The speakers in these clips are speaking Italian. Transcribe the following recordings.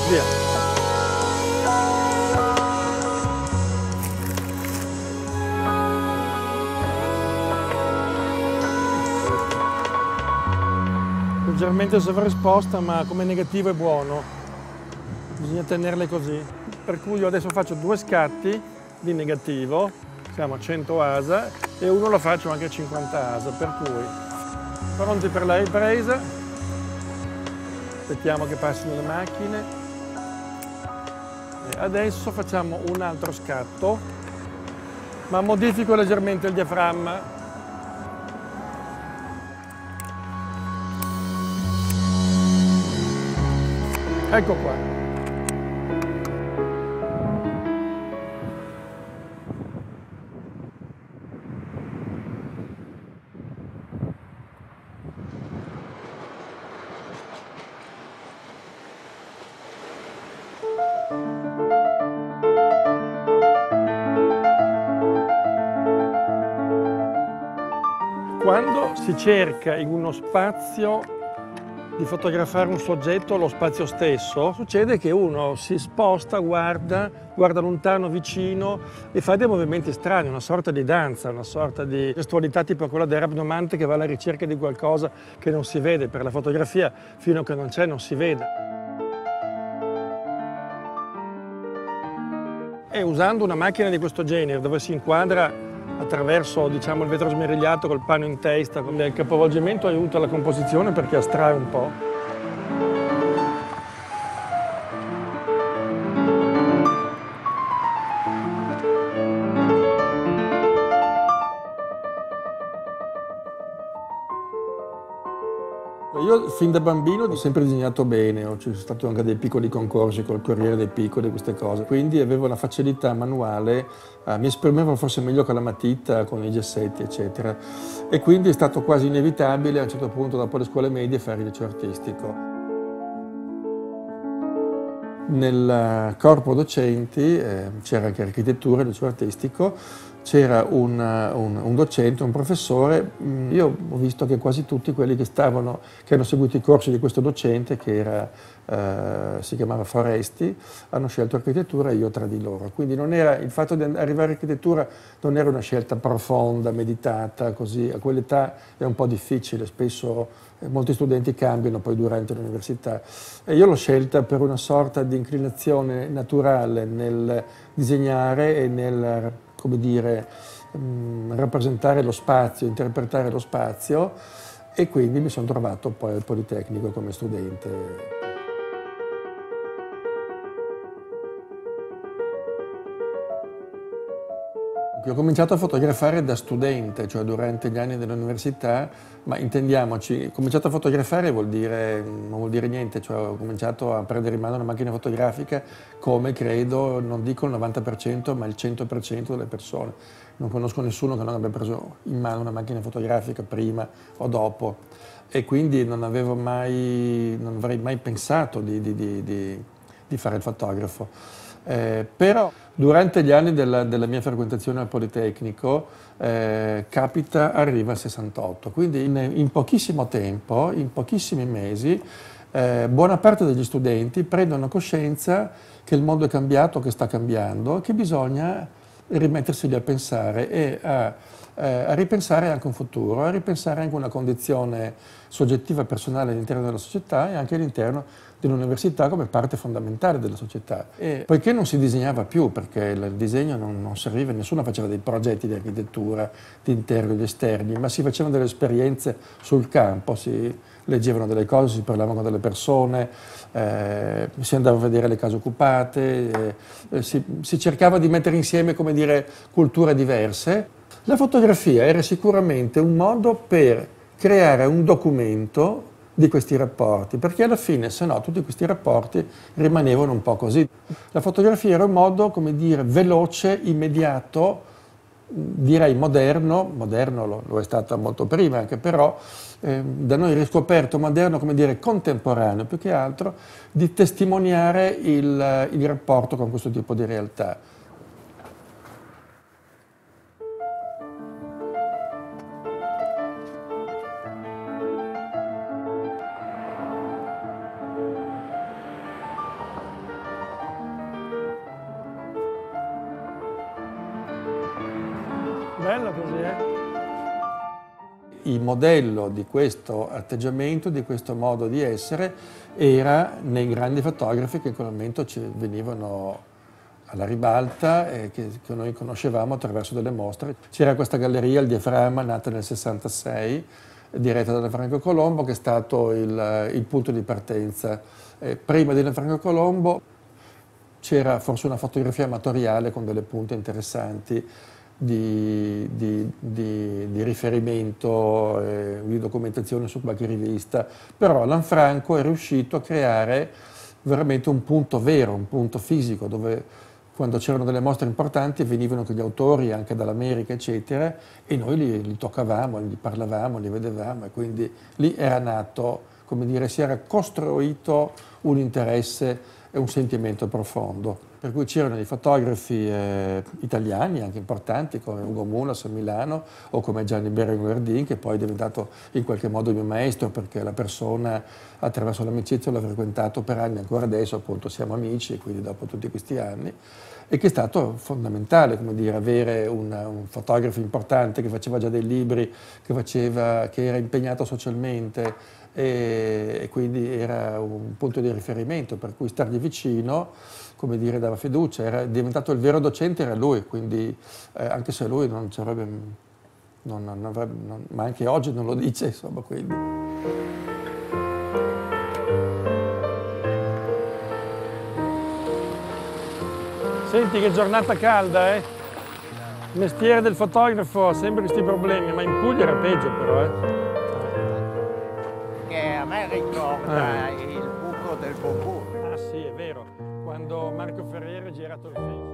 Via. Leggermente sovraesposta, ma come negativo è buono. Bisogna tenerle così. Per cui io adesso faccio 2 scatti di negativo, siamo a 100 ASA, e uno lo faccio anche a 50 ASA, per cui pronti per la ripresa. Aspettiamo che passino le macchine. E adesso facciamo un altro scatto, ma modifico leggermente il diaframma. Ecco qua. Quando si cerca in uno spazio di fotografare un soggetto, lo spazio stesso, succede che uno si sposta, guarda lontano, vicino e fa dei movimenti strani, una sorta di danza, una sorta di gestualità tipo quella del rapnomante che va alla ricerca di qualcosa che non si vede. Per la fotografia, fino a che non c'è, non si vede. E usando una macchina di questo genere, dove si inquadra attraverso, diciamo, il vetro smerigliato col pano in testa, il capovolgimento aiuta la composizione perché astrae un po'. Io fin da bambino ho sempre disegnato bene, ci sono stati anche dei piccoli concorsi col Corriere dei Piccoli, queste cose, quindi avevo una facilità manuale, mi esprimevo forse meglio con la matita, con i gessetti, eccetera, e quindi è stato quasi inevitabile a un certo punto, dopo le scuole medie, fare il liceo artistico. Nel corpo docenti c'era anche architettura, il liceo artistico, c'era un docente, un professore. Io ho visto che quasi tutti quelli che hanno seguito i corsi di questo docente, che si chiamava Foresti, hanno scelto architettura e io tra di loro. Quindi il fatto di arrivare all'architettura non era una scelta profonda, meditata, così. A quell'età è un po' difficile, spesso molti studenti cambiano poi durante l'università. E io l'ho scelta per una sorta di inclinazione naturale nel disegnare e nel, come dire, rappresentare lo spazio, interpretare lo spazio, e quindi mi sono trovato poi al Politecnico come studente. Ho cominciato a fotografare da studente, cioè durante gli anni dell'università, ma intendiamoci, cominciato a fotografare non vuol dire niente, cioè ho cominciato a prendere in mano una macchina fotografica come credo, non dico il 90%, ma il 100% delle persone. Non conosco nessuno che non abbia preso in mano una macchina fotografica prima o dopo, e quindi non avrei mai pensato di fare il fotografo. Però durante gli anni della mia frequentazione al Politecnico arriva il 68, quindi in pochissimo tempo, in pochissimi mesi, buona parte degli studenti prendono coscienza che il mondo è cambiato, che sta cambiando, che bisogna rimettersi lì a pensare e a ripensare anche un futuro, a ripensare anche una condizione soggettiva personale all'interno della società e anche all'interno dell'università come parte fondamentale della società. E poiché non si disegnava più, perché il disegno non serviva, nessuno faceva dei progetti di architettura, di interni e di esterni, ma si facevano delle esperienze sul campo, si leggevano delle cose, si parlava con delle persone, si andava a vedere le case occupate, si cercava di mettere insieme, come dire, culture diverse. La fotografia era sicuramente un modo per creare un documento di questi rapporti, perché alla fine, se no, tutti questi rapporti rimanevano un po' così. La fotografia era un modo, come dire, veloce, immediato, direi moderno lo è stato molto prima anche, però da noi riscoperto moderno, come dire, contemporaneo, più che altro, di testimoniare il rapporto con questo tipo di realtà. bello così, Il modello di questo atteggiamento, di questo modo di essere, era nei grandi fotografi che in quel momento ci venivano alla ribalta e che noi conoscevamo attraverso delle mostre. C'era questa galleria, il Diaframma, nata nel 66, diretta da Franco Colombo, che è stato il punto di partenza. Prima di Franco Colombo c'era forse una fotografia amatoriale con delle punte interessanti di riferimento, di documentazione su qualche rivista, però Lanfranco è riuscito a creare veramente un punto vero, un punto fisico, dove quando c'erano delle mostre importanti venivano con gli autori anche dall'America, eccetera, e noi li toccavamo, li parlavamo, li vedevamo, e quindi lì era nato, come dire, si era costruito un interesse e un sentimento profondo. Per cui c'erano dei fotografi italiani, anche importanti, come Ugo Mulas a Milano, o come Gianni Berenguerdin, che poi è diventato in qualche modo il mio maestro, perché la persona, attraverso l'amicizia, l'ho frequentato per anni, ancora adesso appunto siamo amici, e quindi dopo tutti questi anni, e che è stato fondamentale, come dire, avere un fotografo importante che faceva già dei libri, che era impegnato socialmente, e quindi era un punto di riferimento, per cui stargli vicino, come dire, dava fiducia. Era diventato il vero docente, era lui, quindi anche se lui non ci avrebbe, ma anche oggi non lo dice, insomma, quindi. Senti che giornata calda, Il mestiere del fotografo ha sempre questi problemi, ma in Puglia era peggio però, Che a me ricorda il buco del Bobù. Ah sì, è vero, quando Marco Ferreri ha girato il film.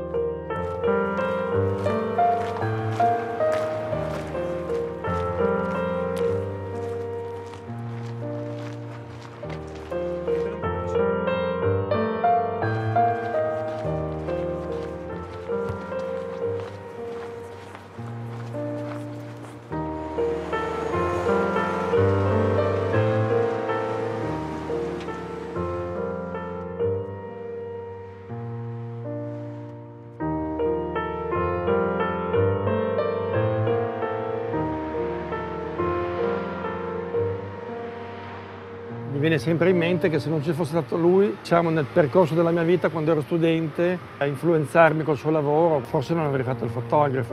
Mi viene sempre in mente che se non ci fosse stato lui, diciamo, nel percorso della mia vita quando ero studente, a influenzarmi col suo lavoro, forse non avrei fatto il fotografo.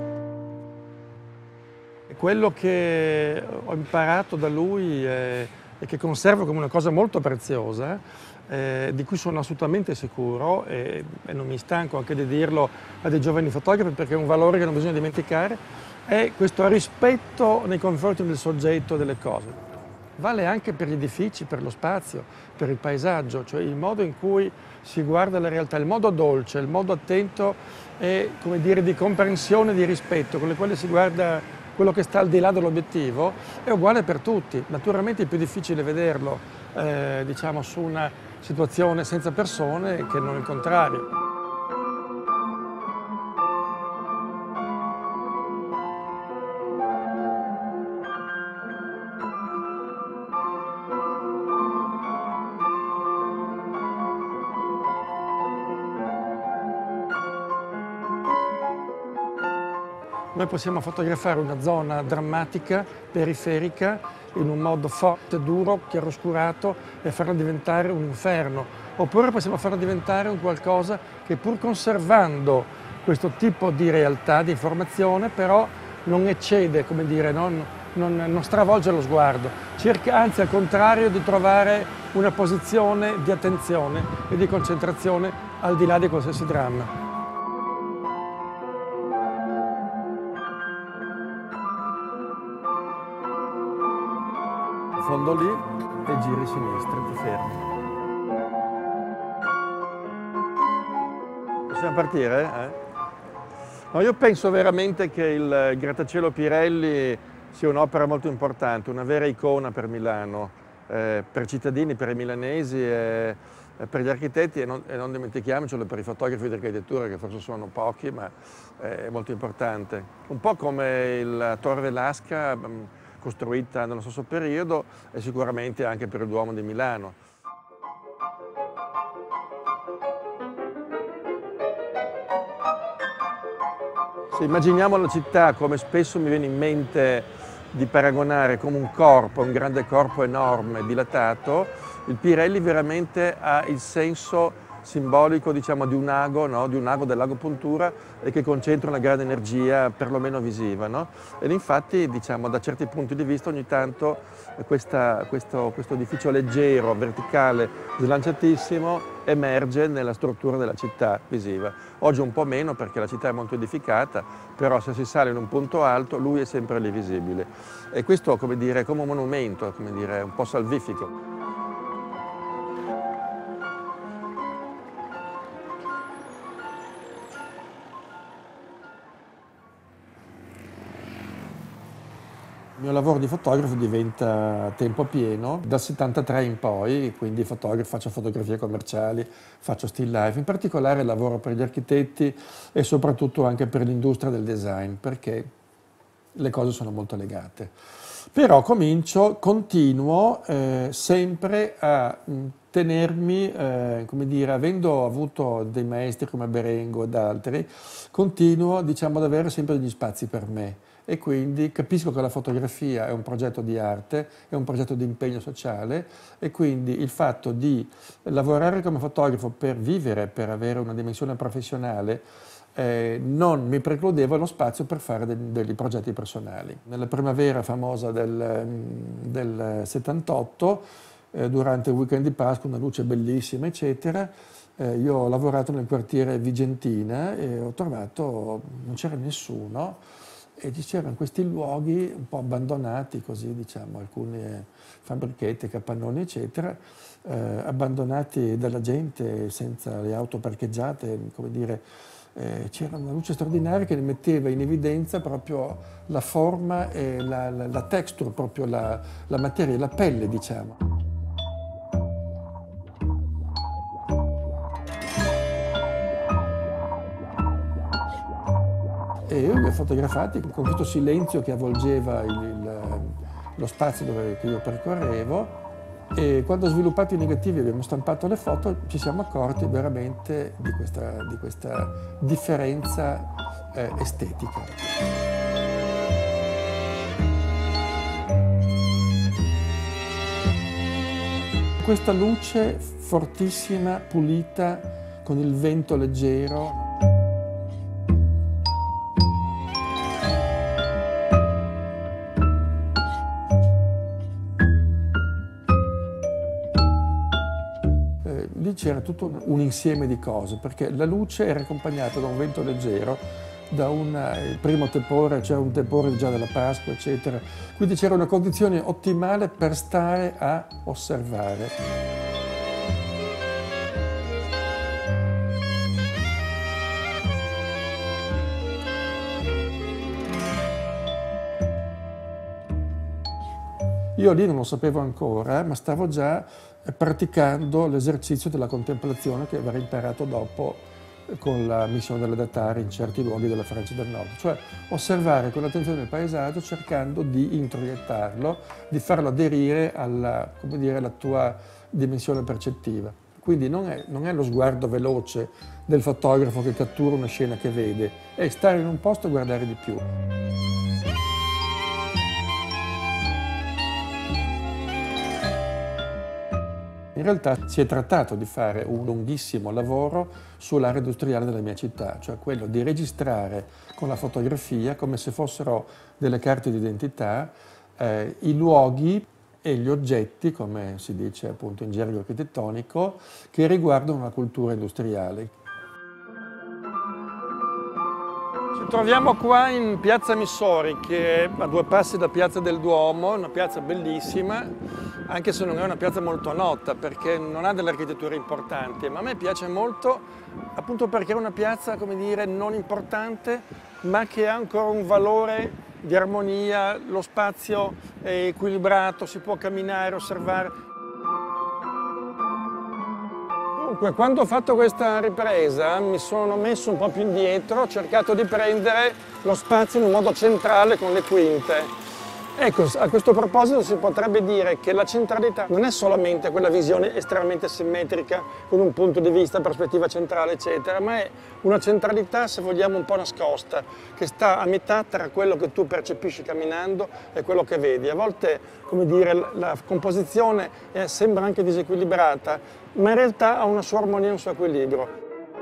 E quello che ho imparato da lui e che conservo come una cosa molto preziosa, di cui sono assolutamente sicuro, e non mi stanco anche di dirlo a dei giovani fotografi perché è un valore che non bisogna dimenticare, è questo rispetto nei confronti del soggetto delle cose. Vale anche per gli edifici, per lo spazio, per il paesaggio, cioè il modo in cui si guarda la realtà, il modo dolce, il modo attento e, come dire, di comprensione, di rispetto, con le quali si guarda quello che sta al di là dell'obiettivo, è uguale per tutti. Naturalmente è più difficile vederlo, diciamo, su una situazione senza persone che non il contrario. Noi possiamo fotografare una zona drammatica, periferica, in un modo forte, duro, chiaroscurato e farla diventare un inferno. Oppure possiamo farla diventare un qualcosa che pur conservando questo tipo di realtà, di informazione, però non eccede, come dire, non stravolge lo sguardo. Cerca anzi al contrario di trovare una posizione di attenzione e di concentrazione al di là di qualsiasi dramma. Fondo lì e giri a sinistra, ti fermi. Possiamo partire? No, io penso veramente che il grattacielo Pirelli sia un'opera molto importante, una vera icona per Milano, per i cittadini, per i milanesi, per gli architetti e non dimentichiamocelo per i fotografi di architettura, che forse sono pochi, ma è molto importante. Un po' come la Torre Velasca, costruita nello stesso periodo, e sicuramente anche per il Duomo di Milano. Se immaginiamo la città come spesso mi viene in mente di paragonare come un corpo, un grande corpo enorme, dilatato, il Pirelli veramente ha il senso simbolico, diciamo, di un ago, no? Di un ago del lago Puntura e che concentra una grande energia, perlomeno visiva, no? Ed infatti, diciamo, da certi punti di vista ogni tanto questo edificio leggero, verticale, slanciatissimo emerge nella struttura della città visiva. Oggi un po' meno perché la città è molto edificata, però se si sale in un punto alto lui è sempre lì visibile. E questo, come dire, è come un monumento, come dire, un po' salvifico. Il mio lavoro di fotografo diventa a tempo pieno dal 73 in poi, quindi faccio fotografie commerciali, faccio still life, in particolare lavoro per gli architetti e soprattutto anche per l'industria del design, perché le cose sono molto legate. Però continuo sempre a tenermi, come dire, avendo avuto dei maestri come Berengo ed altri, continuo, diciamo, ad avere sempre degli spazi per me. E quindi capisco che la fotografia è un progetto di arte, è un progetto di impegno sociale e quindi il fatto di lavorare come fotografo per vivere, per avere una dimensione professionale, non mi precludeva lo spazio per fare dei progetti personali. Nella primavera famosa del 78, durante il weekend di Pasqua, una luce bellissima, eccetera, io ho lavorato nel quartiere Vigentina e ho trovato, non c'era nessuno, e c'erano questi luoghi un po' abbandonati, così diciamo, alcune fabbrichette, capannoni eccetera, abbandonati dalla gente, senza le auto parcheggiate, come dire, c'era una luce straordinaria che ne metteva in evidenza proprio la forma e la texture, proprio la materia, la pelle, diciamo. E io li ho fotografati con questo silenzio che avvolgeva lo spazio che io percorrevo, e quando ho sviluppato i negativi e abbiamo stampato le foto ci siamo accorti veramente di questa differenza estetica. Questa luce fortissima, pulita, con il vento leggero. Lì c'era tutto un insieme di cose, perché la luce era accompagnata da un vento leggero, il primo tepore, c'era un tepore già della Pasqua, eccetera. Quindi c'era una condizione ottimale per stare a osservare. Io lì non lo sapevo ancora, ma stavo già praticando l'esercizio della contemplazione che avrei imparato dopo con la missione delle Datari in certi luoghi della Francia del Nord, cioè osservare con attenzione il paesaggio cercando di introiettarlo, di farlo aderire alla tua dimensione percettiva. Quindi non è lo sguardo veloce del fotografo che cattura una scena che vede, è stare in un posto e guardare di più. In realtà si è trattato di fare un lunghissimo lavoro sull'area industriale della mia città, cioè quello di registrare con la fotografia, come se fossero delle carte d'identità, i luoghi e gli oggetti, come si dice appunto in gergo architettonico, che riguardano la cultura industriale. Ci troviamo qua in Piazza Missori, che è a 2 passi da Piazza del Duomo, una piazza bellissima, anche se non è una piazza molto nota, perché non ha delle architetture importanti, ma a me piace molto appunto perché è una piazza, come dire, non importante, ma che ha ancora un valore di armonia, lo spazio è equilibrato, si può camminare, osservare. Dunque, quando ho fatto questa ripresa mi sono messo un po' più indietro, ho cercato di prendere lo spazio in un modo centrale con le quinte. Ecco, a questo proposito si potrebbe dire che la centralità non è solamente quella visione estremamente simmetrica con un punto di vista, prospettiva centrale, eccetera, ma è una centralità, se vogliamo, un po' nascosta, che sta a metà tra quello che tu percepisci camminando e quello che vedi. A volte, come dire, la composizione sembra anche disequilibrata, ma in realtà ha una sua armonia e un suo equilibrio.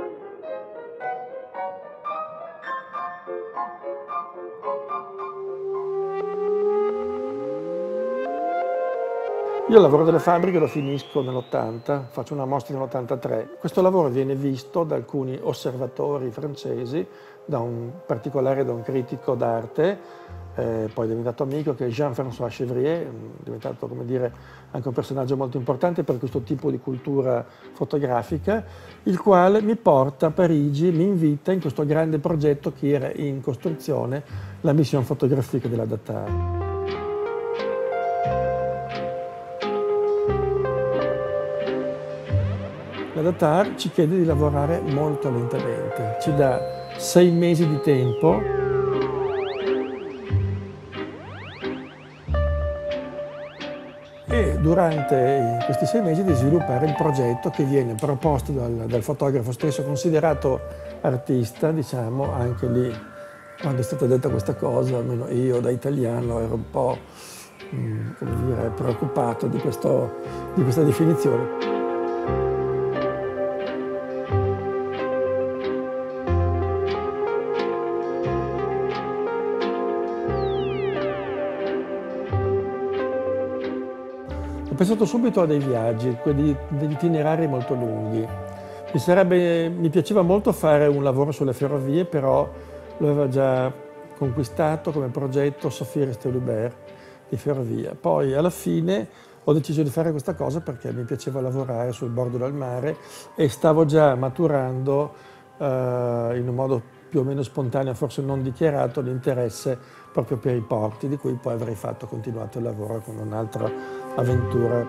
Io il lavoro delle fabbriche lo finisco nell'80, faccio una mostra nell'83. Questo lavoro viene visto da alcuni osservatori francesi, in particolare da un critico d'arte, poi diventato amico, che è Jean-François Chevrier, diventato, come dire, anche un personaggio molto importante per questo tipo di cultura fotografica, il quale mi porta a Parigi, mi invita in questo grande progetto che era in costruzione, la Mission photographique de la Datar. La Datar ci chiede di lavorare molto lentamente, ci dà 6 mesi di tempo e durante questi 6 mesi di sviluppare il progetto che viene proposto dal fotografo stesso, considerato artista, diciamo, anche lì quando è stata detta questa cosa, almeno io da italiano ero un po' come dire, preoccupato di questa definizione. Ho pensato subito a dei viaggi, degli itinerari molto lunghi. Mi piaceva molto fare un lavoro sulle ferrovie, però lo aveva già conquistato come progetto Sophie Ristelubert di ferrovia. Poi alla fine ho deciso di fare questa cosa perché mi piaceva lavorare sul bordo del mare e stavo già maturando in un modo più o meno spontaneo, forse non dichiarato, l'interesse proprio per i porti, di cui poi avrei continuato il lavoro con un'altra avventura.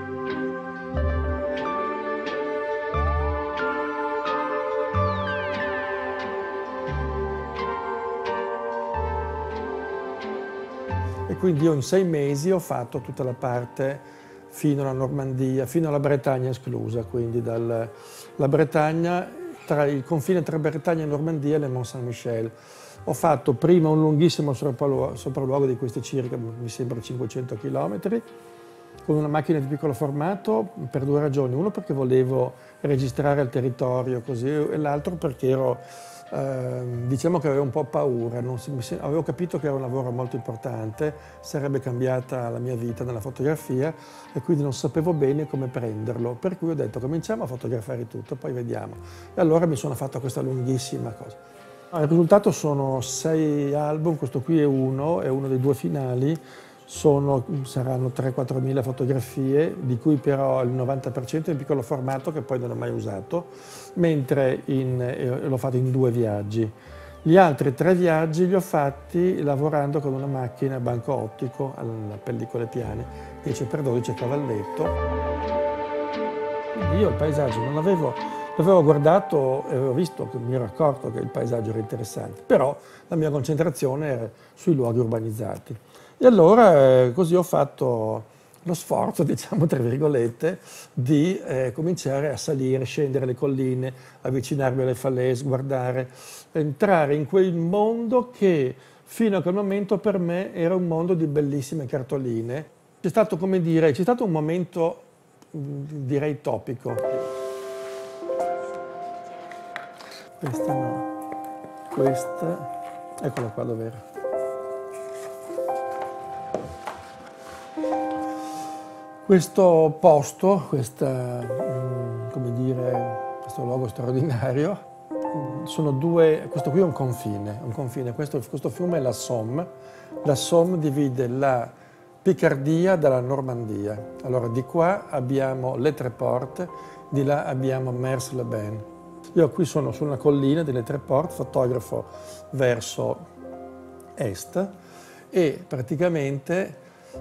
E quindi io in 6 mesi ho fatto tutta la parte fino alla Normandia, fino alla Bretagna esclusa, quindi la Bretagna, il confine tra Bretagna e Normandia e Le Mont-Saint-Michel. Ho fatto prima un lunghissimo sopralluogo di questi circa, mi sembra, 500 km, con una macchina di piccolo formato per 2 ragioni. Uno perché volevo registrare il territorio così, e l'altro perché ero, diciamo che avevo un po' paura, avevo capito che era un lavoro molto importante, sarebbe cambiata la mia vita nella fotografia e quindi non sapevo bene come prenderlo, per cui ho detto cominciamo a fotografare tutto, poi vediamo. E allora mi sono fatto questa lunghissima cosa. Il risultato sono 6 album, questo qui è uno dei 2 finali, saranno 3-4 mila fotografie, di cui però il 90% è in piccolo formato che poi non ho mai usato, mentre l'ho fatto in 2 viaggi. Gli altri 3 viaggi li ho fatti lavorando con una macchina banco ottico, alla pellicole piane, 10x12 cavalletto. Quindi io il paesaggio non l'avevo guardato e avevo visto, mi ero accorto che il paesaggio era interessante, però la mia concentrazione era sui luoghi urbanizzati. E allora così ho fatto lo sforzo, diciamo tra virgolette, di cominciare a salire, scendere le colline, avvicinarmi alle falaise, guardare, entrare in quel mondo che fino a quel momento per me era un mondo di bellissime cartoline. C'è stato, come dire, c'è stato un momento, direi, topico. Questa no, questa, eccola qua dov'era. Questo posto, come dire, questo luogo straordinario, sono 2, questo qui è un confine, questo fiume è la Somme. La Somme divide la Piccardia dalla Normandia. Allora di qua abbiamo Le Tre Portes, di là abbiamo Mers-les-Bains. Io qui sono su una collina delle Tre Portes, fotografo verso est e praticamente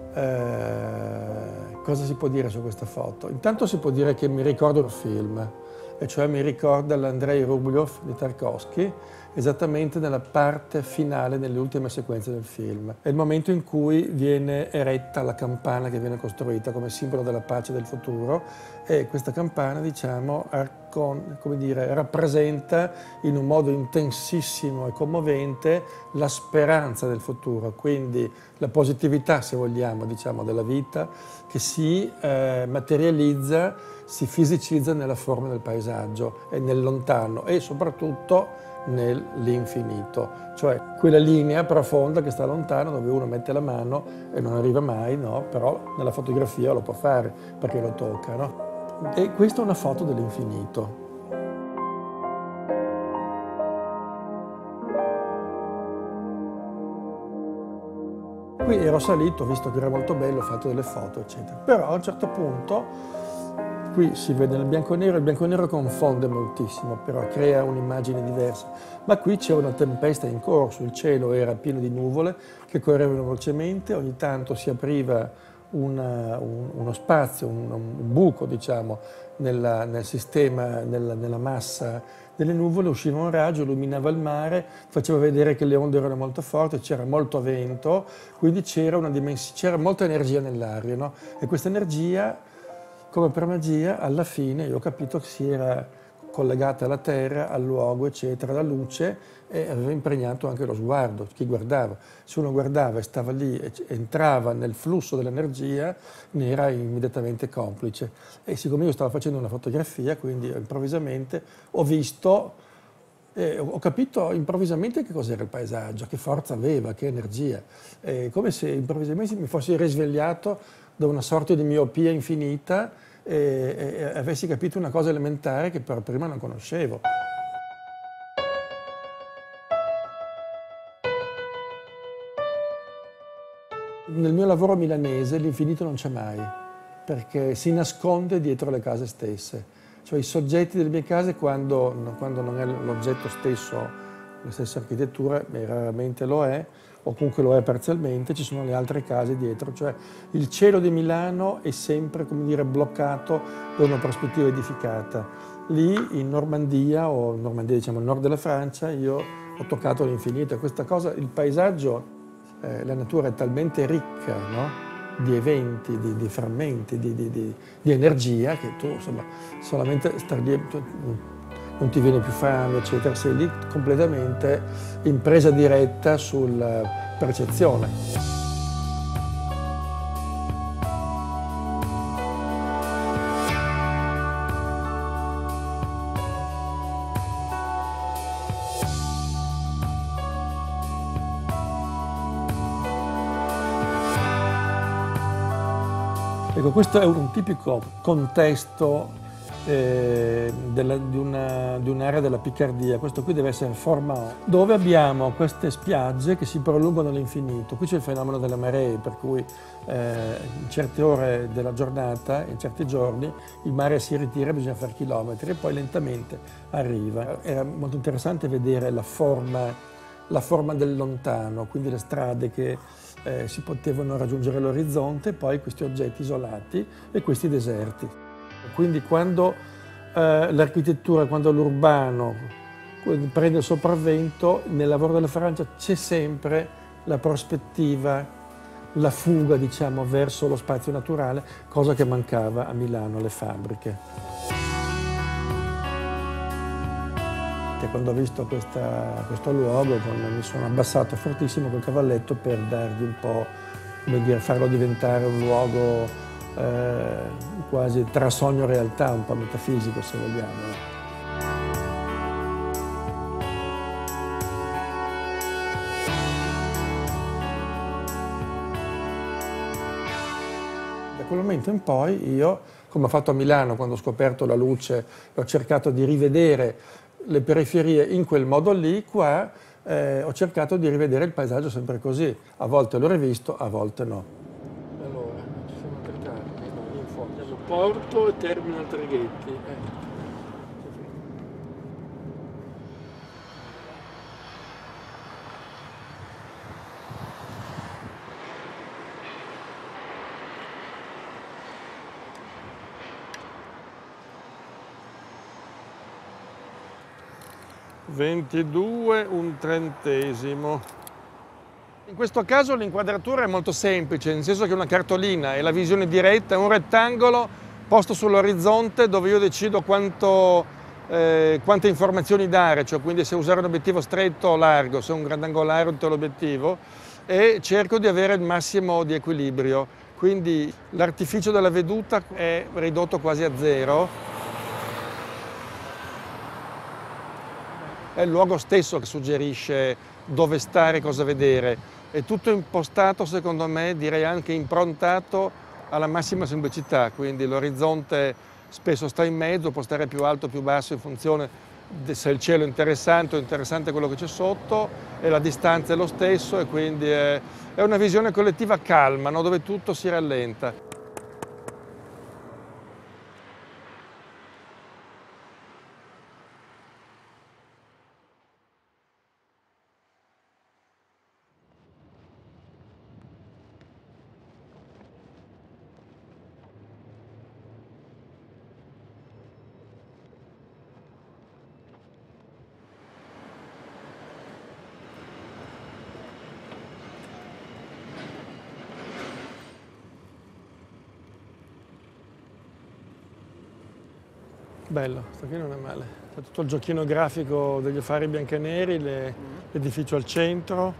cosa si può dire su questa foto? Intanto si può dire che mi ricorda un film, e cioè mi ricorda l'Andrei Rublev di Tarkovsky esattamente nella parte finale, nelle ultime sequenze del film. È il momento in cui viene eretta la campana che viene costruita come simbolo della pace del futuro, e questa campana, diciamo, come dire, rappresenta in un modo intensissimo e commovente la speranza del futuro, quindi la positività, se vogliamo, diciamo, della vita, che si materializza, si fisicizza nella forma del paesaggio e nel lontano e soprattutto nell'infinito, cioè quella linea profonda che sta lontano, dove uno mette la mano e non arriva mai, no? Però nella fotografia lo può fare perché lo tocca, no? E questa è una foto dell'infinito. Qui ero salito, visto che era molto bello, ho fatto delle foto, eccetera. Però a un certo punto, qui si vede il bianco e nero confonde moltissimo, però crea un'immagine diversa. Ma qui c'è una tempesta in corso, il cielo era pieno di nuvole che correvano velocemente, ogni tanto si apriva uno spazio, un buco, diciamo, nel sistema, nella massa delle nuvole, usciva un raggio, illuminava il mare, faceva vedere che le onde erano molto forti, c'era molto vento, quindi c'era molta energia nell'aria, no? E questa energia, come per magia, alla fine io ho capito che si era collegata alla terra, al luogo, eccetera, la luce, e aveva impregnato anche lo sguardo, chi guardava. Se uno guardava e stava lì, e entrava nel flusso dell'energia, ne era immediatamente complice. E siccome io stavo facendo una fotografia, quindi improvvisamente ho visto, ho capito improvvisamente che cos'era il paesaggio, che forza aveva, che energia. Come se improvvisamente mi fossi risvegliato da una sorta di miopia infinita e avessi capito una cosa elementare che però prima non conoscevo. Nel mio lavoro milanese l'infinito non c'è mai, perché si nasconde dietro le case stesse. Cioè i soggetti delle mie case, quando non è l'oggetto stesso, la stessa architettura, raramente lo è, o comunque lo è parzialmente, ci sono le altre case dietro. Cioè il cielo di Milano è sempre, come dire, bloccato da una prospettiva edificata. Lì in Normandia, o in Normandia diciamo il nord della Francia, io ho toccato l'infinito, e questa cosa, il paesaggio, la natura è talmente ricca, no? Di eventi, di frammenti, di energia, che tu insomma solamente star lì, non ti viene più fame, eccetera, sei lì completamente in presa diretta sulla percezione. Ecco, questo è un tipico contesto di un'area della Piccardia. Questo qui deve essere Formao, dove abbiamo queste spiagge che si prolungano all'infinito. Qui c'è il fenomeno delle maree, per cui in certe ore della giornata, in certi giorni, il mare si ritira, bisogna fare chilometri e poi lentamente arriva. Era molto interessante vedere la forma del lontano, quindi le strade che si potevano raggiungere l'orizzonte, poi questi oggetti isolati e questi deserti. Quindi quando l'architettura, quando l'urbano prende il sopravvento, nel lavoro della Francia c'è sempre la prospettiva, la fuga, diciamo, verso lo spazio naturale, cosa che mancava a Milano alle fabbriche. Quando ho visto questo luogo mi sono abbassato fortissimo col cavalletto per dargli un po', come dire, farlo diventare un luogo quasi tra sogno e realtà, un po' metafisico se vogliamo. Da quel momento in poi io, come ho fatto a Milano quando ho scoperto la luce, ho cercato di rivedere le periferie in quel modo lì, qua ho cercato di rivedere il paesaggio sempre così. A volte l'ho rivisto, a volte no. Allora, ci siamo attaccati, lì in fondo. Abbiamo Porto e Terminal Traghetti. 22, un trentesimo. In questo caso l'inquadratura è molto semplice, nel senso che una cartolina è la visione diretta, è un rettangolo posto sull'orizzonte dove io decido quante informazioni dare, cioè quindi se usare un obiettivo stretto o largo, se è un grandangolare o un teleobiettivo, e cerco di avere il massimo di equilibrio. Quindi l'artificio della veduta è ridotto quasi a zero. È il luogo stesso che suggerisce dove stare e cosa vedere. È tutto impostato, secondo me, direi anche improntato alla massima semplicità, quindi l'orizzonte spesso sta in mezzo, può stare più alto o più basso in funzione se il cielo è interessante o interessante quello che c'è sotto, e la distanza è lo stesso, e quindi è una visione collettiva calma, no? Dove tutto si rallenta. Bello, questo qui non è male. C'è tutto il giochino grafico degli affari bianchi e neri, l'edificio al centro.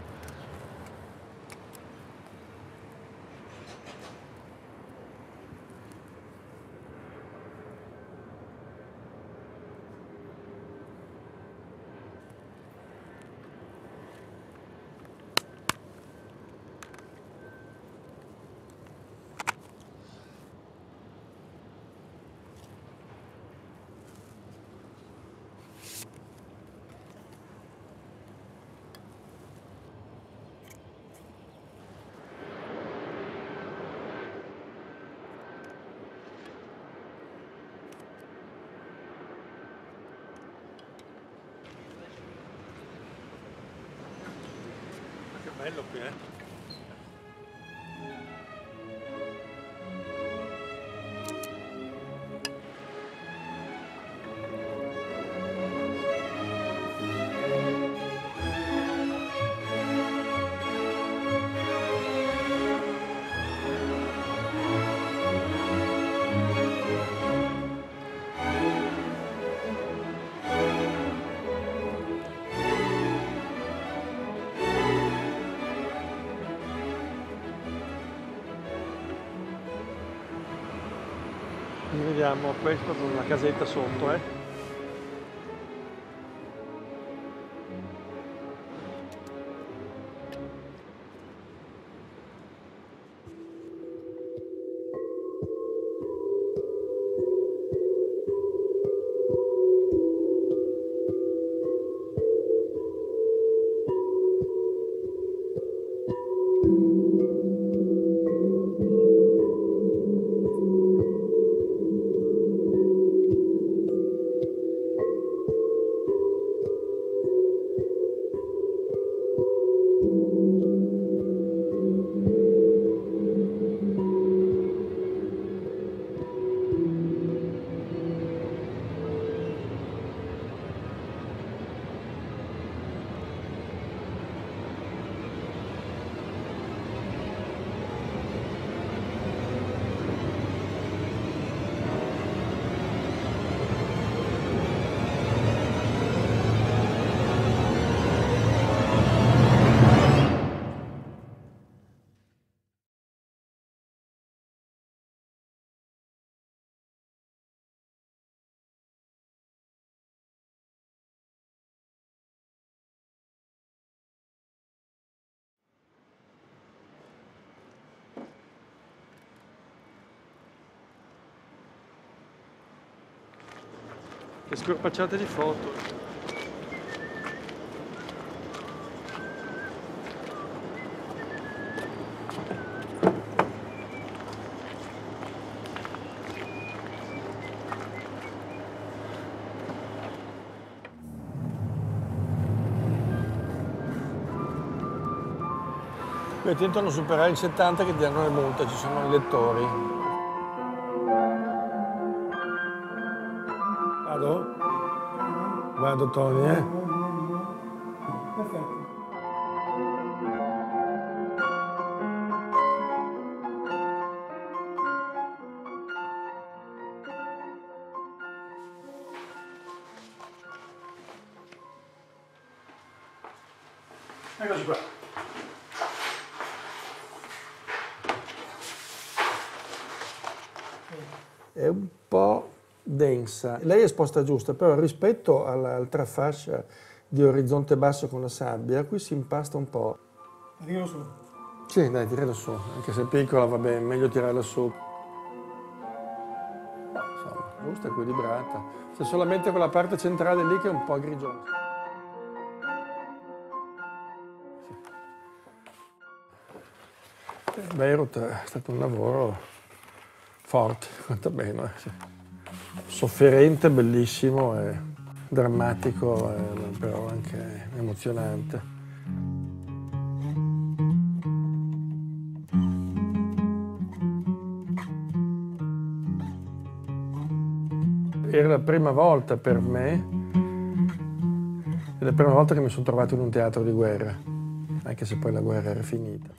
Bello qui, Vediamo questo con una casetta sotto, Che scorpacciate di foto. Qui attento a non superare il 70 che ti danno le multe, ci sono i lettori. Vado? Vado Tony, Eccoci qua. È un po' densa. Lei è esposta giusta, però rispetto all'altra fascia di orizzonte basso con la sabbia, qui si impasta un po'. Tiralo su. Sì, dai, tiralo su. Anche se è piccola, va bene, meglio tirarla su. Insomma, giusta, equilibrata. C'è solamente quella parte centrale lì che è un po' grigiona. Beirut è stato un lavoro forte, quantomeno. Sì. Sofferente, bellissimo, e drammatico, però anche emozionante. Era la prima volta per me, è la prima volta che mi sono trovato in un teatro di guerra, anche se poi la guerra era finita.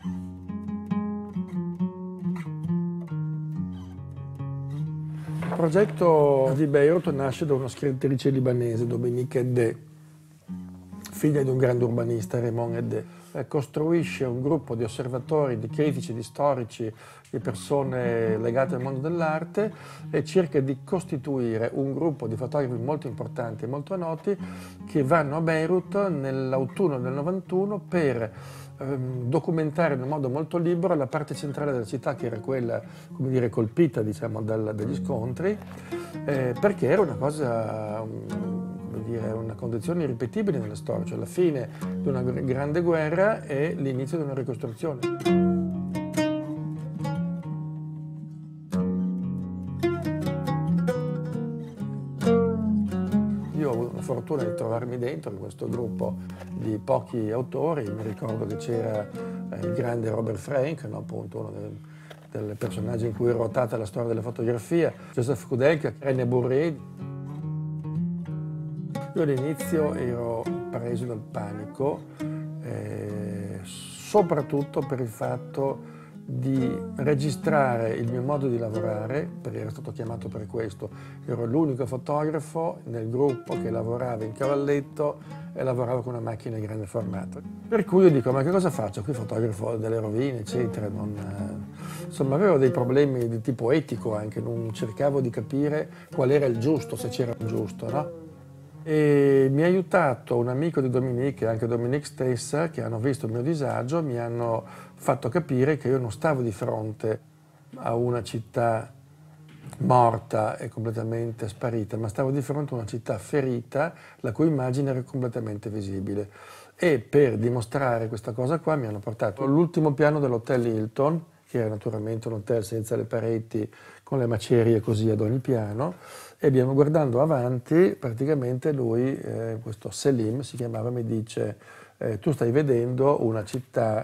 Il progetto di Beirut nasce da una scrittrice libanese, Dominique Eddé, figlia di un grande urbanista, Raymond Eddé. Costruisce un gruppo di osservatori, di critici, di storici, di persone legate al mondo dell'arte e cerca di costituire un gruppo di fotografi molto importanti e molto noti che vanno a Beirut nell'autunno del 91 per documentare in un modo molto libero la parte centrale della città, che era quella, come dire, colpita, diciamo, dagli scontri, perché era una cosa, come dire, una condizione irripetibile nella storia, cioè la fine di una grande guerra e l'inizio di una ricostruzione. Io ho avuto la fortuna di trovarmi dentro in questo gruppo di pochi autori. Mi ricordo che c'era il grande Robert Frank, no, appunto uno dei personaggi in cui è ruotata la storia della fotografia, Joseph Koudelka, René Bourret. Io all'inizio ero preso dal panico, soprattutto per il fatto di registrare il mio modo di lavorare, perché ero stato chiamato per questo. Ero l'unico fotografo nel gruppo che lavorava in cavalletto e lavorava con una macchina di grande formato. Per cui io dico, ma che cosa faccio? Qui fotografo delle rovine, eccetera. Insomma, avevo dei problemi di tipo etico anche, non cercavo di capire qual era il giusto, se c'era un giusto, no? E mi ha aiutato un amico di Dominique e anche Dominique stessa, che hanno visto il mio disagio, mi hanno fatto capire che io non stavo di fronte a una città morta e completamente sparita, ma stavo di fronte a una città ferita, la cui immagine era completamente visibile. E per dimostrare questa cosa qua mi hanno portato all'ultimo piano dell'Hotel Hilton, che era naturalmente un hotel senza le pareti, con le macerie così ad ogni piano, e abbiamo, guardando avanti, praticamente lui, questo Selim si chiamava, mi dice, tu stai vedendo una città,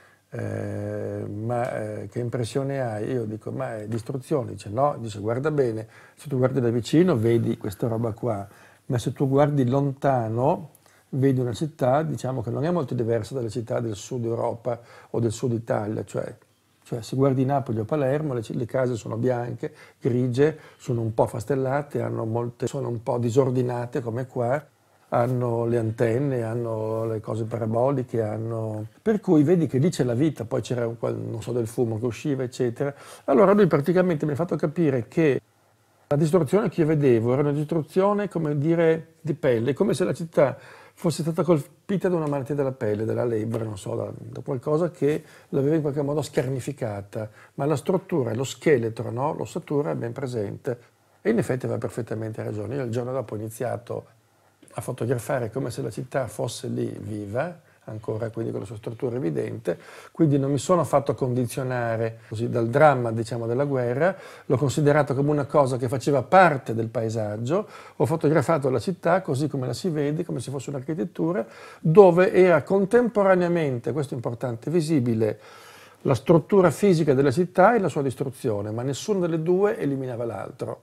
ma che impressione hai? Io dico, ma è distruzione. Dice no, dice guarda bene, se tu guardi da vicino vedi questa roba qua, ma se tu guardi lontano vedi una città, diciamo, che non è molto diversa dalle città del sud Europa o del sud Italia, cioè se guardi Napoli o Palermo, le case sono bianche, grigie, sono un po' fastellate, sono un po' disordinate come qua, hanno le antenne, hanno le cose paraboliche, per cui vedi che lì c'è la vita, poi c'era, non so, del fumo che usciva, eccetera. Allora lui praticamente mi ha fatto capire che la distruzione che io vedevo era una distruzione, come dire, di pelle, come se la città fosse stata colpita da una malattia della pelle, della lebbra, non so, da qualcosa che l'aveva in qualche modo scarnificata, ma la struttura, lo scheletro, no? L'ossatura è ben presente. E in effetti aveva perfettamente ragione. Io il giorno dopo ho iniziato a fotografare come se la città fosse lì viva, ancora, quindi con la sua struttura evidente, quindi non mi sono fatto condizionare così dal dramma, diciamo, della guerra, l'ho considerato come una cosa che faceva parte del paesaggio, ho fotografato la città così come la si vede, come se fosse un'architettura, dove era contemporaneamente, questo è importante, visibile la struttura fisica della città e la sua distruzione, ma nessuna delle due eliminava l'altro.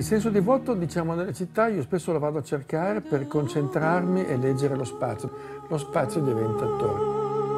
senso di vuoto, diciamo, nelle città io spesso lo vado a cercare per concentrarmi e leggere lo spazio. Lo spazio diventa attore.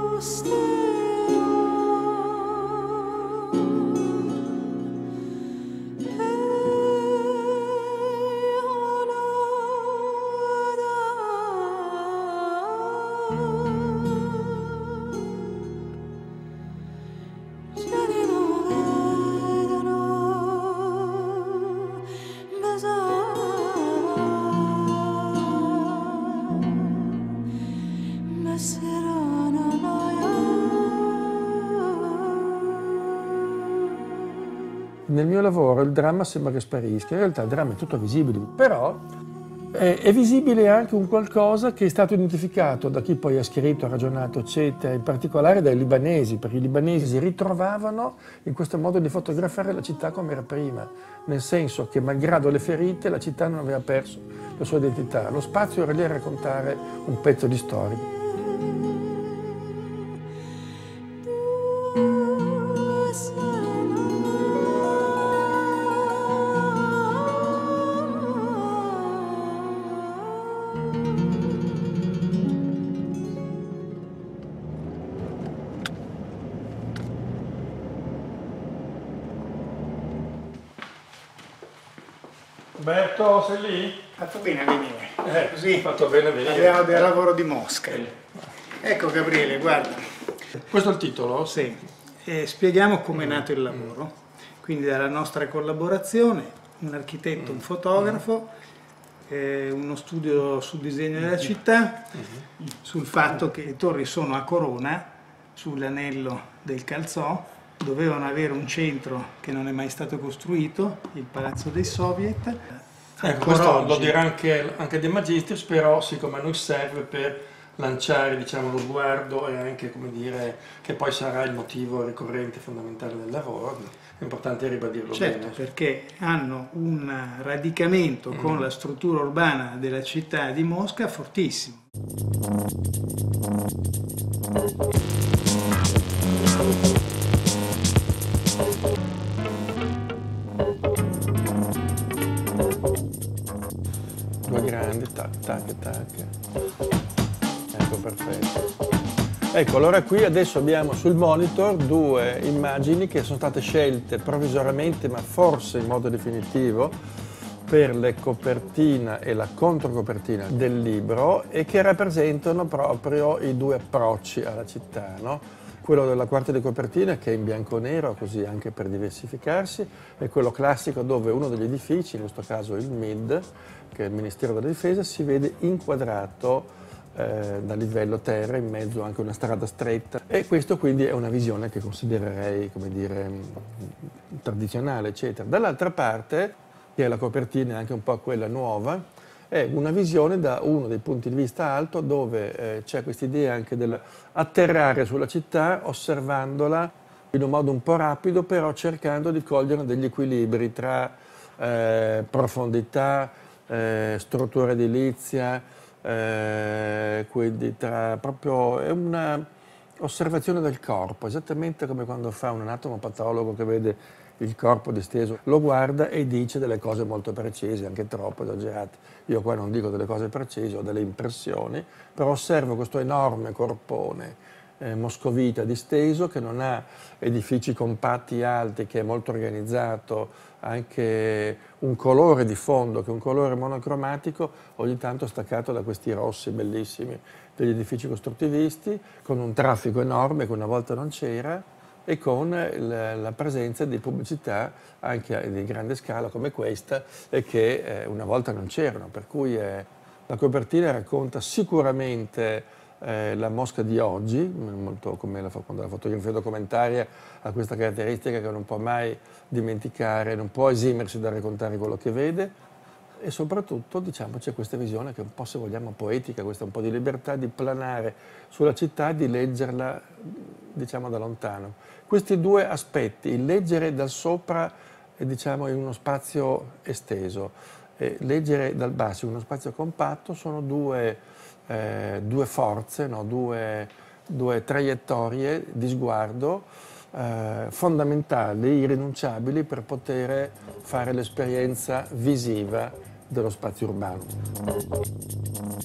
Nel mio lavoro il dramma sembra che sparisca, in realtà il dramma è tutto visibile, però è visibile anche un qualcosa che è stato identificato da chi poi ha scritto, ha ragionato, eccetera, in particolare dai libanesi, perché i libanesi si ritrovavano in questo modo di fotografare la città come era prima, nel senso che malgrado le ferite la città non aveva perso la sua identità, lo spazio era lì a raccontare un pezzo di storia. Roberto, sei lì? Fatto bene a venire. Così fatto bene a venire. parliamo del lavoro di Mosca. Ecco Gabriele, guarda. Questo è il titolo? Sì. Spieghiamo come è nato il lavoro. Quindi dalla nostra collaborazione, un architetto, un fotografo, uno studio sul disegno della città, sul fatto che le torri sono a corona, sull'anello del Calzò, dovevano avere un centro che non è mai stato costruito, il Palazzo dei Soviet. Ecco, questo lo dirà anche De Magistris, però siccome a noi serve per lanciare, diciamo, lo sguardo e anche, come dire, che poi sarà il motivo ricorrente fondamentale del lavoro, è importante ribadirlo certo, bene. Perché hanno un radicamento con la struttura urbana della città di Mosca fortissimo. Due grandi, tac, tac, tac. Ecco, perfetto. Ecco, allora qui adesso abbiamo sul monitor due immagini che sono state scelte provvisoriamente, ma forse in modo definitivo, per la copertina e la controcopertina del libro e che rappresentano proprio i due approcci alla città, no? Quello della quarta di copertina, che è in bianco e nero, così anche per diversificarsi, e quello classico dove uno degli edifici, in questo caso il MID, che è il Ministero della Difesa, si vede inquadrato da livello terra, in mezzo anche una strada stretta, e questo quindi è una visione che considererei, come dire, tradizionale, eccetera. Dall'altra parte, che è la copertina, anche un po' quella nuova, è una visione da uno dei punti di vista alto, dove c'è questa idea anche dell'atterrare sulla città, osservandola in un modo un po' rapido, però cercando di cogliere degli equilibri tra profondità, struttura edilizia, quindi proprio è una osservazione del corpo, esattamente come quando fa un anatomopatologo che vede il corpo disteso, lo guarda e dice delle cose molto precise, anche troppo esagerate. Io qua non dico delle cose precise, ho delle impressioni, però osservo questo enorme corpone moscovita disteso, che non ha edifici compatti alti, che è molto organizzato, anche un colore di fondo, che è un colore monocromatico, ogni tanto staccato da questi rossi bellissimi degli edifici costruttivisti, con un traffico enorme che una volta non c'era, e con la presenza di pubblicità anche di grande scala come questa, e che una volta non c'erano, per cui la copertina racconta sicuramente la Mosca di oggi, molto come quando la fotografia documentaria ha questa caratteristica che non può mai dimenticare, non può esimersi da raccontare quello che vede, e soprattutto, diciamo, c'è questa visione che è un po', se vogliamo, poetica, questa un po' di libertà di planare sulla città, di leggerla, diciamo, da lontano. Questi due aspetti, il leggere dal sopra, diciamo, in uno spazio esteso, e leggere dal basso in uno spazio compatto, sono due forze, no? due traiettorie di sguardo fondamentali, irrinunciabili per poter fare l'esperienza visiva dello spazio urbano.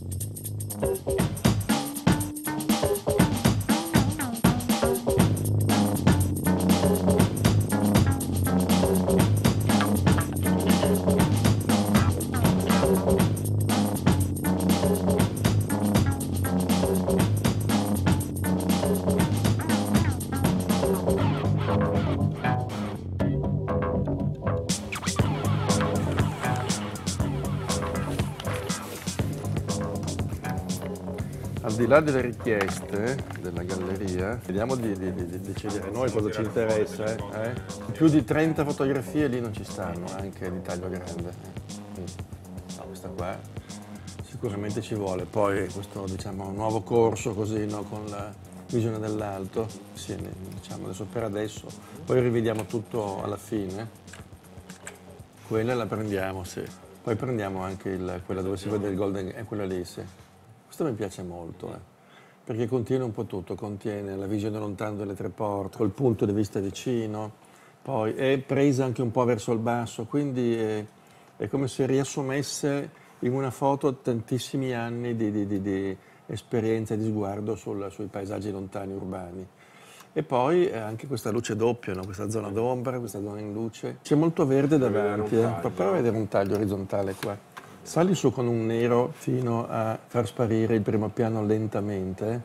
Al di là delle richieste della galleria, vediamo di decidere noi cosa ci interessa. Più di 30 fotografie lì non ci stanno, anche di taglio grande. No, questa qua sicuramente ci vuole. Poi questo diciamo nuovo corso così, no, con la visione dall'alto, sì, diciamo adesso per adesso, poi rivediamo tutto alla fine. Quella la prendiamo, sì. Poi prendiamo anche quella dove si vede il golden, è quella lì, sì. Questo mi piace molto, perché contiene un po' tutto, contiene la visione lontana delle tre porte, col punto di vista vicino, poi è presa anche un po' verso il basso, quindi è come se riassumesse in una foto tantissimi anni di esperienza e di sguardo sui paesaggi lontani urbani. E poi anche questa luce doppia, no? Questa zona d'ombra, questa zona in luce. C'è molto verde davanti, prova a vedere un taglio orizzontale qua. Sali su con un nero fino a far sparire il primo piano lentamente.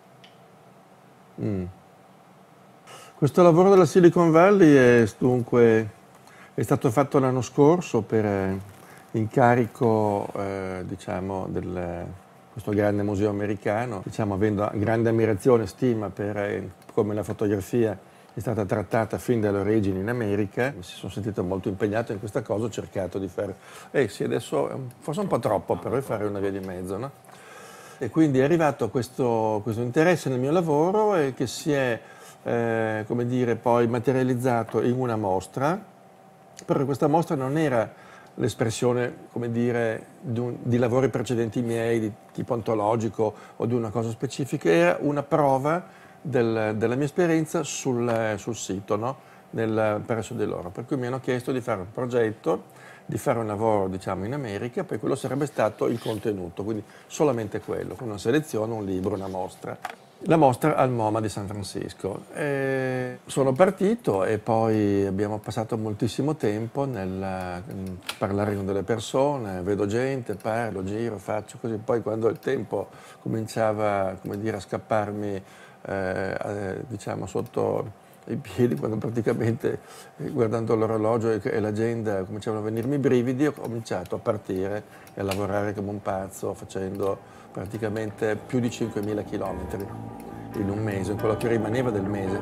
Questo lavoro della Silicon Valley è stato fatto l'anno scorso per incarico diciamo, questo grande museo americano, diciamo, avendo grande ammirazione e stima per come la fotografia è stata trattata fin dalle origini in America. Mi sono sentito molto impegnato in questa cosa, ho cercato di fare, sì, adesso forse un po' troppo, però fare una via di mezzo, no? E quindi è arrivato questo interesse nel mio lavoro e che si è, come dire, poi materializzato in una mostra, però questa mostra non era l'espressione, come dire, di lavori precedenti miei, di tipo ontologico o di una cosa specifica, era una prova della mia esperienza sul sito, no? Nel Presso di loro. Per cui mi hanno chiesto di fare un progetto, di fare un lavoro diciamo in America, poi quello sarebbe stato il contenuto, quindi solamente quello, con una selezione, un libro, una mostra. La mostra al MoMA di San Francisco. Sono partito e poi abbiamo passato moltissimo tempo nel parlare con delle persone, vedo gente, parlo, giro, faccio così. Poi quando il tempo cominciava, come dire, a scapparmi diciamo sotto i piedi, quando praticamente guardando l'orologio e l'agenda cominciavano a venirmi i brividi, ho cominciato a partire e a lavorare come un pazzo, facendo praticamente più di 5.000 chilometri in un mese, quello che rimaneva del mese.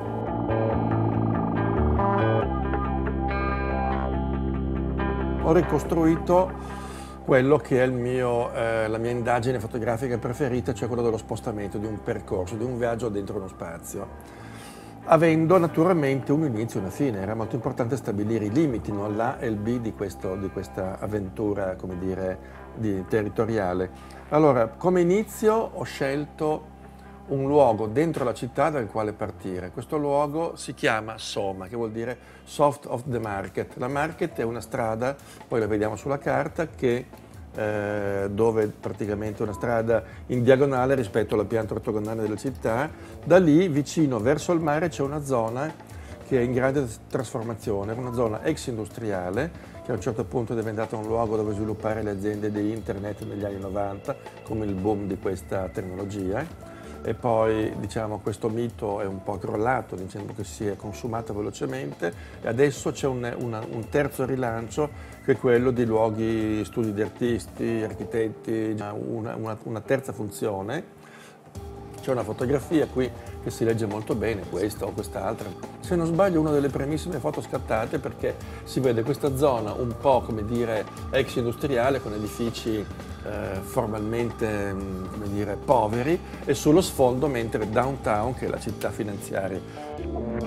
Ho ricostruito quello che è la mia indagine fotografica preferita, cioè quello dello spostamento, di un percorso, di un viaggio dentro uno spazio, avendo naturalmente un inizio e una fine. Era molto importante stabilire i limiti, no? L'A e il B di questa avventura, come dire, territoriale. Allora, come inizio ho scelto un luogo dentro la città dal quale partire. Questo luogo si chiama SOMA, che vuol dire Soft of the Market. La Market è una strada, poi la vediamo sulla carta, dove praticamente è una strada in diagonale rispetto alla pianta ortogonale della città. Da lì, vicino verso il mare, c'è una zona che è in grande trasformazione, una zona ex industriale, che a un certo punto è diventata un luogo dove sviluppare le aziende di internet negli anni 90, come il boom di questa tecnologia. E poi diciamo questo mito è un po' crollato, dicendo che si è consumato velocemente, e adesso c'è un terzo rilancio, che è quello di luoghi, studi di artisti, architetti, una terza funzione. C'è una fotografia qui che si legge molto bene, questa o quest'altra. Se non sbaglio, una delle primissime foto scattate, perché si vede questa zona un po', come dire, ex industriale, con edifici formalmente, come dire, poveri, e sullo sfondo, mentre downtown, che è la città finanziaria.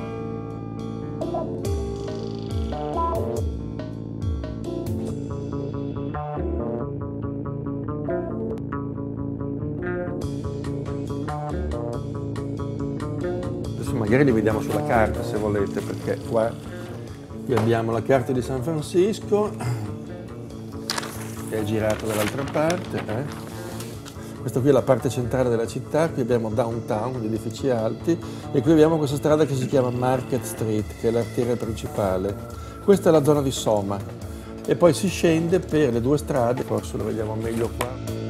adesso magari li vediamo sulla carta se volete, perché qua qui abbiamo la carta di San Francisco che è girata dall'altra parte. Questa qui è la parte centrale della città, qui abbiamo downtown, gli edifici alti, e qui abbiamo questa strada che si chiama Market Street, che è l'arteria principale. Questa è la zona di Soma, e poi si scende per le due strade, forse lo vediamo meglio qua.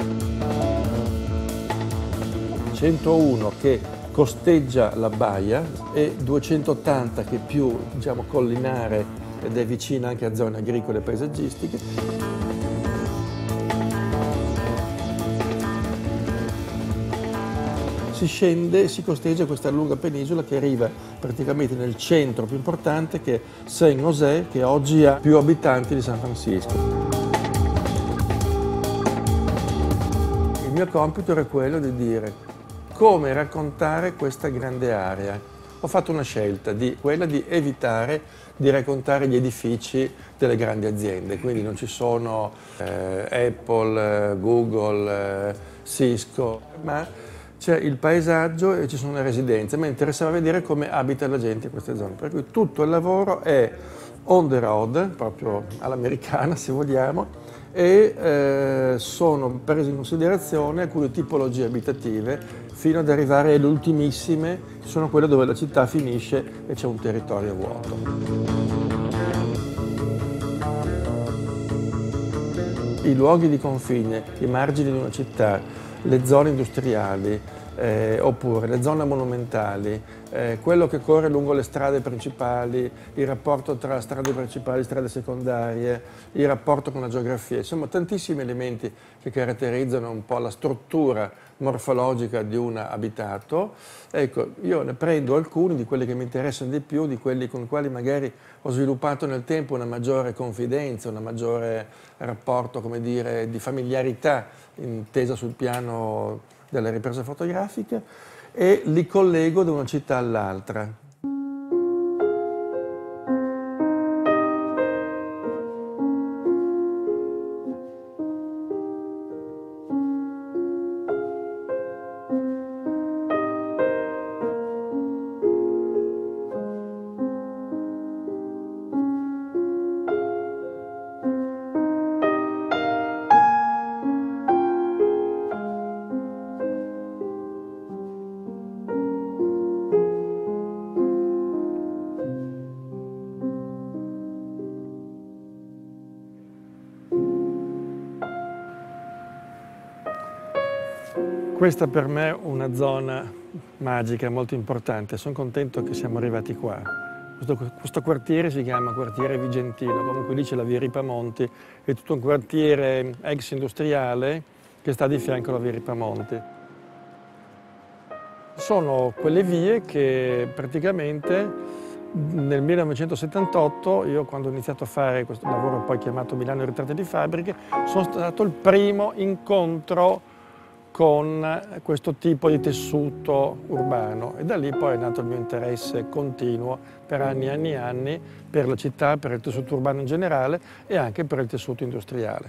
101 che costeggia la baia e 280 che è più, diciamo, collinare ed è vicina anche a zone agricole e paesaggistiche. Si scende e si costeggia questa lunga penisola che arriva praticamente nel centro più importante, che è San José, che oggi ha più abitanti di San Francisco. Il mio compito era quello di dire come raccontare questa grande area. Ho fatto una scelta, quella di evitare di raccontare gli edifici delle grandi aziende, quindi non ci sono Apple, Google, Cisco, ma c'è il paesaggio e ci sono le residenze. Mi interessava vedere come abita la gente in queste zone, per cui tutto il lavoro è on the road, proprio all'americana se vogliamo, e sono prese in considerazione alcune tipologie abitative fino ad arrivare alle ultimissime, che sono quelle dove la città finisce e c'è un territorio vuoto. I luoghi di confine, i margini di una città, le zone industriali, oppure le zone monumentali, quello che corre lungo le strade principali, il rapporto tra strade principali e strade secondarie, il rapporto con la geografia, insomma tantissimi elementi che caratterizzano un po' la struttura morfologica di un abitato. Ecco, io ne prendo alcuni di quelli che mi interessano di più, di quelli con i quali magari ho sviluppato nel tempo una maggiore confidenza, un maggiore rapporto, come dire, di familiarità intesa sul piano della ripresa fotografica, e li collego da una città all'altra. Questa per me è una zona magica, molto importante. Sono contento che siamo arrivati qua. Questo quartiere si chiama quartiere Vigentino, comunque lì c'è la via Ripamonti, è tutto un quartiere ex industriale che sta di fianco alla via Ripamonti. Sono quelle vie che praticamente nel 1978, io quando ho iniziato a fare questo lavoro poi chiamato Milano Ritratti di Fabbriche, sono stato il primo incontro con questo tipo di tessuto urbano, e da lì poi è nato il mio interesse continuo per anni e anni e anni per la città, per il tessuto urbano in generale e anche per il tessuto industriale.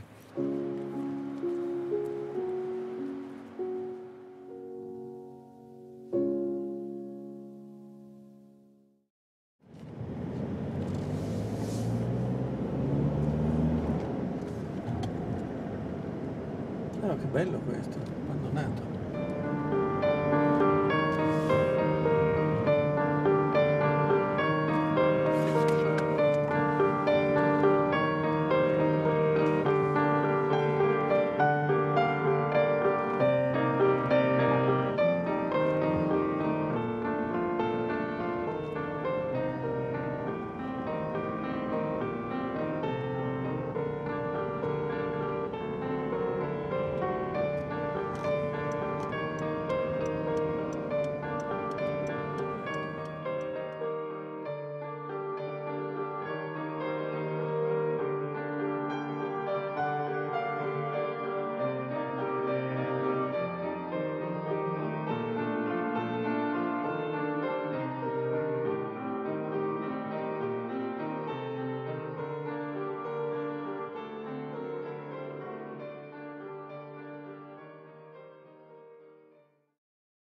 Oh, che bello questo, abbandonato.